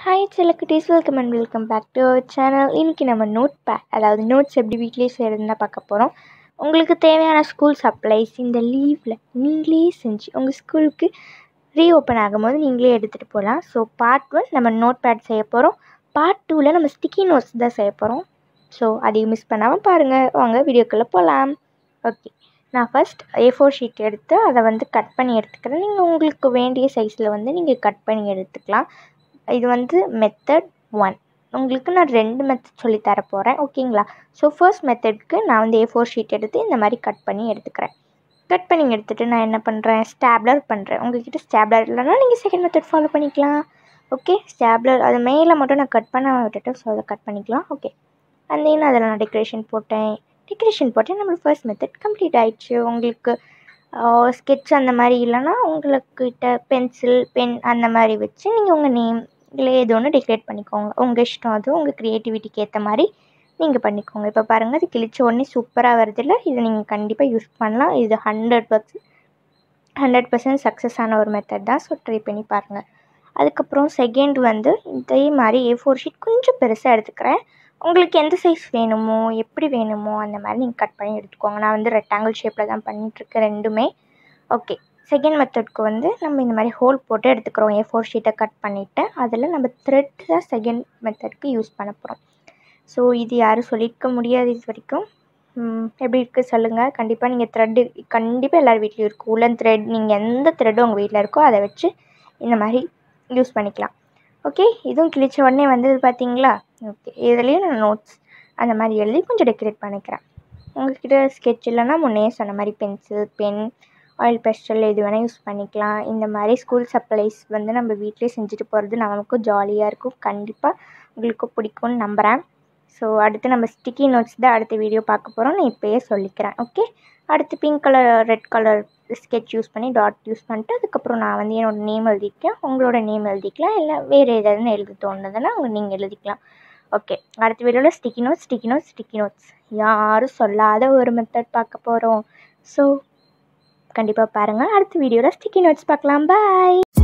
Hi Chelakutties, welcome back to our channel. இன்றைக்கி நம்ம notepad அதாவது நோட்ஸ் எப்படி வீட்டிலே செய்கிறதுன்னு தான் பார்க்க போகிறோம். உங்களுக்கு தேவையான ஸ்கூல் சப்ளைஸ் இந்த லீவில் நீங்களே செஞ்சு உங்கள் ஸ்கூலுக்கு ரீஓப்பன் ஆகும்போது நீங்களே எடுத்துகிட்டு போகலாம். ஸோ பார்ட் 1 நம்ம notepad செய்ய போகிறோம். பார்ட் 2ல் நம்ம ஸ்டிக்கி நோட்ஸ் தான் செய்ய போகிறோம். ஸோ அதையும் மிஸ் பண்ணாமல் பாருங்கள். வாங்க வீடியோக்குள்ளே போகலாம். ஓகே, நான் ஃபஸ்ட் A4 ஷீட் எடுத்து அதை கட் பண்ணி எடுத்துக்கிறேன். நீங்கள் உங்களுக்கு வேண்டிய சைஸில் நீங்கள் கட் பண்ணி எடுத்துக்கலாம். இது மெத்தட் 1. உங்களுக்கு நான் 2 மெத்தட் சொல்லி தர போகிறேன், ஓகேங்களா? ஸோ ஃபர்ஸ்ட் மெத்தட்க்கு நான் A4 ஷீட் எடுத்து இந்த மாதிரி கட் பண்ணி எடுத்துக்கிறேன். கட் பண்ணி எடுத்துகிட்டு நான் என்ன பண்ணுறேன், ஸ்டாப்லர் பண்ணுறேன். உங்கள்கிட்ட ஸ்டாப்லர் இல்லைன்னா நீங்கள் செகண்ட் மெத்தட் ஃபாலோ பண்ணிக்கலாம். ஓகே, ஸ்டாப்லர் அது மேலே மட்டும் நான் கட் பண்ண விட்டுட்டு ஸோ அதை கட் பண்ணிக்கலாம். ஓகே, அண்ட் தென் அதில் நான் டெக்கரேஷன் போட்டேன். நம்மளுக்கு ஃபர்ஸ்ட் மெத்தட் கம்ப்ளீட் ஆகிடுச்சு. உங்களுக்கு ஸ்கெட்ச் அந்த மாதிரி இல்லைன்னா உங்கள்கிட்ட பென்சில் பென் அந்த மாதிரி வச்சு நீங்கள் உங்கள் நேம் இல்லை ஏதோ ஒன்று டெக்கரேட் பண்ணிக்கோங்க. உங்கள் இஷ்டம், அது உங்கள் க்ரியேட்டிவிட்டிக்கு ஏற்ற மாதிரி நீங்கள் பண்ணிக்கோங்க. இப்போ பாருங்கள், அது கிழிச்ச உடனே சூப்பராக வருதில்ல. இதை நீங்கள் கண்டிப்பாக யூஸ் பண்ணலாம். இது 100% சக்ஸஸ் ஆன ஒரு மெத்தட் தான். ஸோ ட்ரை பண்ணி பாருங்கள். அதுக்கப்புறம் செகண்ட் இதே மாதிரி A4 ஷீட் கொஞ்சம் பெருசாக எடுத்துக்கிறேன். உங்களுக்கு எந்த சைஸ் வேணுமோ எப்படி வேணுமோ அந்த மாதிரி நீங்கள் கட் பண்ணி எடுத்துக்கோங்க. நான் ரெக்டாங்கிள் ஷேப்பில் தான் பண்ணிகிட்ருக்கேன் ரெண்டுமே. ஓகே, செகண்ட் மெத்தட்க்கு நம்ம இந்த மாதிரி ஹோல் போட்டு எடுத்துக்கிறோம். A4 ஷீட்டை கட் பண்ணிவிட்டு அதில் நம்ம த்ரெட் தான் செகண்ட் மெத்தட்க்கு யூஸ் பண்ண போகிறோம். ஸோ இது யாரும் சொல்லியிருக்க முடியாது இது வரைக்கும். எப்படி இருக்குது சொல்லுங்கள். கண்டிப்பாக நீங்கள் த்ரெட்டு கண்டிப்பாக எல்லார் வீட்லேயும் இருக்கும். உலன் த்ரெட், நீங்கள் எந்த த்ரெட்டும் உங்கள் வீட்டில் இருக்கோ அதை வச்சு இந்த மாதிரி யூஸ் பண்ணிக்கலாம். ஓகே, இதுவும் கிழிச்ச உடனே வந்தது பார்த்தீங்களா? ஓகே, இதுலேயும் நான் நோட்ஸ் அந்த மாதிரி எழுதி கொஞ்சம் டெக்கரேட் பண்ணிக்கிறேன். உங்கள்கிட்ட ஸ்கெட்ச் இல்லைன்னா முன்னே சொன்ன மாதிரி பென்சில் பென் ஆயில் பெஸ்டல் எது வேணால் யூஸ் பண்ணிக்கலாம். இந்த மாதிரி ஸ்கூல் சப்ளைஸ் நம்ம வீட்டிலே செஞ்சுட்டு போகிறது நமக்கும் ஜாலியாக இருக்கும். கண்டிப்பாக உங்களுக்கு பிடிக்கும்னு நம்புகிறேன். ஸோ அடுத்து நம்ம ஸ்டிக்கி நோட்ஸ் தான் அடுத்த வீடியோ பார்க்க போகிறோம். நான் இப்போயே சொல்லிக்கிறேன். ஓகே, அடுத்து pink colour red colour sketch use பண்ணி டாட் யூஸ் பண்ணிட்டு அதுக்கப்புறம் நான் என்னோடய நேம் எழுதிக்கிறேன். உங்களோட நேம் எழுதிக்கலாம், இல்லை வேறு ஏதாவது எழுத தோணுதுன்னா நீங்கள் எழுதிக்கலாம். ஓகே, அடுத்த வீடியோவில் ஸ்டிக்கி நோட்ஸ் யாரும் சொல்லாத ஒரு மெத்தட் பார்க்க போகிறோம். ஸோ கண்டிப்பாக பாருங்கள். அடுத்த வீடியோவில் ஸ்டிக்கி நோட்ஸ் பார்க்கலாம். பாய்.